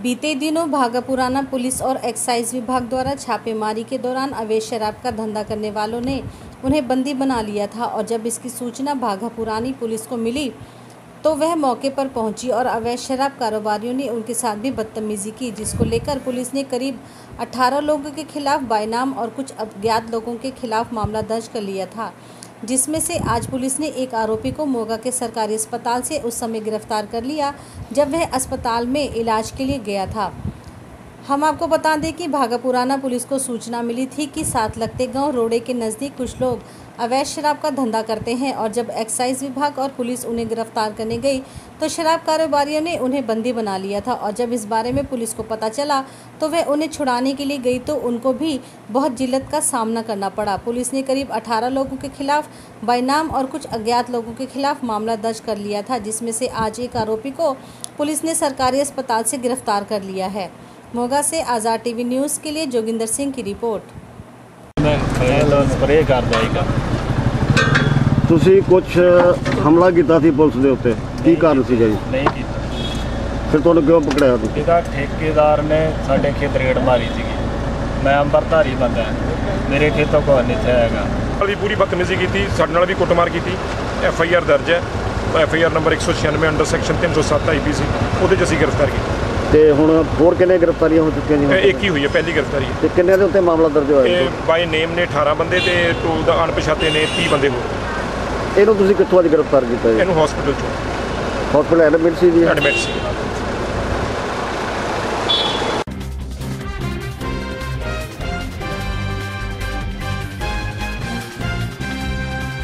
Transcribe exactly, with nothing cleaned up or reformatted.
बीते दिनों भागापुराना पुलिस और एक्साइज विभाग द्वारा छापेमारी के दौरान अवैध शराब का धंधा करने वालों ने उन्हें बंदी बना लिया था और जब इसकी सूचना भागापुरानी पुलिस को मिली तो वह मौके पर पहुंची और अवैध शराब कारोबारियों ने उनके साथ भी बदतमीजी की, जिसको लेकर पुलिस ने करीब अठारह लोगों के खिलाफ बायनाम और कुछ अज्ञात लोगों के खिलाफ मामला दर्ज कर लिया था, जिसमें से आज पुलिस ने एक आरोपी को मोगा के सरकारी अस्पताल से उस समय गिरफ्तार कर लिया जब वह अस्पताल में इलाज के लिए गया था। हम आपको बता दें कि भागापुराना पुलिस को सूचना मिली थी कि साथ लगते गांव रोड़े के नज़दीक कुछ लोग अवैध शराब का धंधा करते हैं और जब एक्साइज विभाग और पुलिस उन्हें गिरफ्तार करने गई तो शराब कारोबारियों ने उन्हें बंदी बना लिया था और जब इस बारे में पुलिस को पता चला तो वह उन्हें छुड़ाने के लिए गई तो उनको भी बहुत जिल्लत का सामना करना पड़ा। पुलिस ने करीब अठारह लोगों के खिलाफ बायनाम और कुछ अज्ञात लोगों के खिलाफ मामला दर्ज कर लिया था, जिसमें से आज एक आरोपी को पुलिस ने सरकारी अस्पताल से गिरफ्तार कर लिया है। मोगा से आज़ाद टीवी न्यूज़ के लिए जोगिंदर सिंह की रिपोर्ट। स्प्रे कर देगा ਤੁਸੀਂ ਕੁਝ ਹਮਲਾ ਕੀਤਾ ਸੀ ਪੁਲਿਸ ਦੇ ਉੱਤੇ, ਕੀ ਕਾਰਨ ਸੀ ਜੀ? ਨਹੀਂ ਕੀਤਾ। ਫਿਰ ਤੁਹਾਨੂੰ ਕਿਉਂ ਪਕੜਿਆ ਤੁਸੀਂ? ਇਹਦਾ ਠੇਕੇਦਾਰ ਨੇ ਸਾਡੇ ਖੇਤ ਰੇਡ ਮਾਰੀ ਸੀਗੀ। ਮੈਂ ਅੰਬਰਧਾਰੀ ਬੰਦਾ, ਮੇਰੇ ਖੇਤੋਂ ਕੋਈ ਨਹੀਂ ਹੈਗਾ। ਵਾਲੀ ਪੂਰੀ ਬਦਤਮੀਜ਼ੀ ਕੀਤੀ, ਸਾਡੇ ਨਾਲ ਵੀ ਕੁੱਟਮਾਰ ਕੀਤੀ। ਐਫ ਆਈ ਆਰ ਦਰਜ ਹੈ, ਐਫ ਆਈ ਆਰ ਨੰਬਰ ਇੱਕ ਸੌ ਛਿਆਨਵੇਂ ਅੰਡਰ ਸੈਕਸ਼ਨ ਤਿੰਨ ਸੌ ਸੱਤ ਆਈ ਪੀ ਸੀ, ਉਹਦੇ 'ਚ ਅਸੀਂ ਗ੍ਰਿਫਤਾਰ ਕੀਤੀ। ਤੇ ਹੁਣ ਹੋਰ ਕਿੰਨੇ ਗ੍ਰਿਫਤਾਰੀਆਂ ਹੋ ਚੁੱਕੀਆਂ ਜੀ? ਇੱਕ ਹੀ ਹੋਈ ਹੈ, ਪਹਿਲੀ ਗ੍ਰਿਫਤਾਰੀ ਹੈ। ਤੇ ਕਿੰਨੇ ਦੇ ਉੱਤੇ ਮਾਮਲਾ ਦਰਜ ਹੋਇਆ? ਇਹ ਬਾਈ ਨੇਮ ਨੇ ਅਠਾਰਾਂ ਬੰਦੇ ਤੇ ਟੂ ਦਾ ਅਣਪਛਾਤੇ ਨੇ ਤੀਹ ਬੰਦੇ ਹੋਰ। ਇਹਨੂੰ ਤੁਸੀਂ ਕਿੱਥੋਂ ਅੱਜ ਗ੍ਰਿਫਤਾਰ ਕੀਤਾ ਜੀ? ਇਹਨੂੰ ਹਸਪੀਟਲ ਚੋਂ ਹਸਪੀਟਲ ਐਡਮਿਟ ਸੀ ਜੀ? ਐਡਮਿਟ ਸੀ।